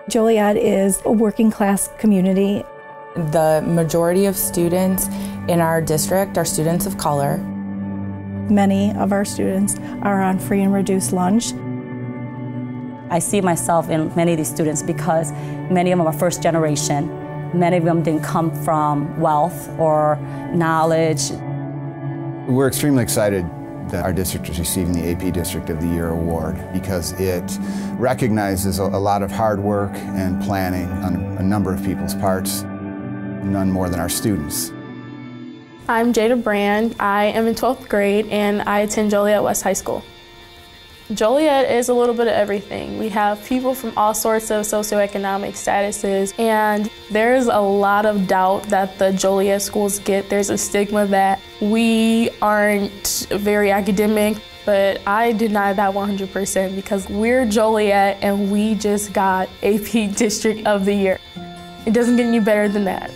Joliet is a working class community. The majority of students in our district are students of color. Many of our students are on free and reduced lunch. I see myself in many of these students because many of them are first generation. Many of them didn't come from wealth or knowledge. We're extremely excited that our district is receiving the AP District of the Year award because it recognizes a lot of hard work and planning on a number of people's parts, none more than our students. I'm Jada Brand. I am in 12th grade and I attend Joliet West High School. Joliet is a little bit of everything. We have people from all sorts of socioeconomic statuses, and there's a lot of doubt that the Joliet schools get. There's a stigma that we aren't very academic, but I deny that 100% because we're Joliet and we just got AP District of the Year. It doesn't get any better than that.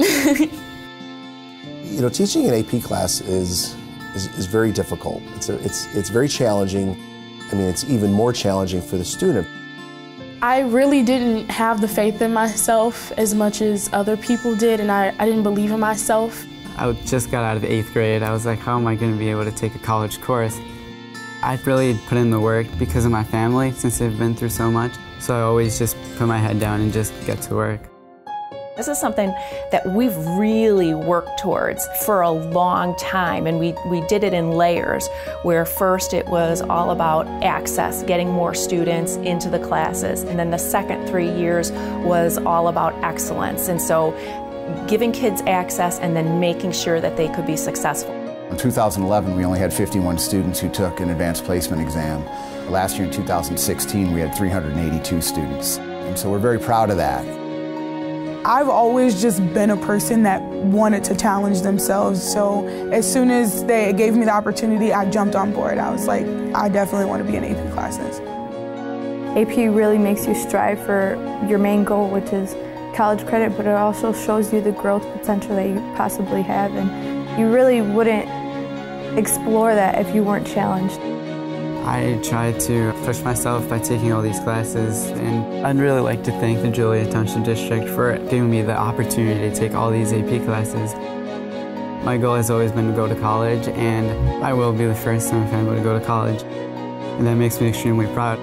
You know, teaching an AP class is very difficult. It's very challenging. I mean, it's even more challenging for the student. I really didn't have the faith in myself as much as other people did, and I didn't believe in myself. I just got out of 8th grade. I was like, how am I going to be able to take a college course? I really put in the work because of my family, since they've been through so much. So I always just put my head down and just get to work. This is something that we've really worked towards for a long time, and we did it in layers, where first it was all about access, getting more students into the classes, and then the second 3 years was all about excellence, and so giving kids access and then making sure that they could be successful. In 2011, we only had 51 students who took an advanced placement exam. Last year in 2016, we had 382 students, and so we're very proud of that. I've always just been a person that wanted to challenge themselves, so as soon as they gave me the opportunity, I jumped on board. I was like, I definitely want to be in AP classes. AP really makes you strive for your main goal, which is college credit, but it also shows you the growth potential that you possibly have, and you really wouldn't explore that if you weren't challenged. I tried to push myself by taking all these classes, and I'd really like to thank the Joliet Township District for giving me the opportunity to take all these AP classes. My goal has always been to go to college, and I will be the first in my family to go to college, and that makes me extremely proud.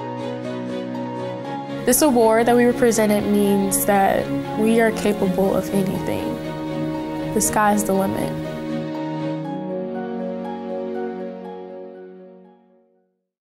This award that we were presented means that we are capable of anything. The sky's the limit.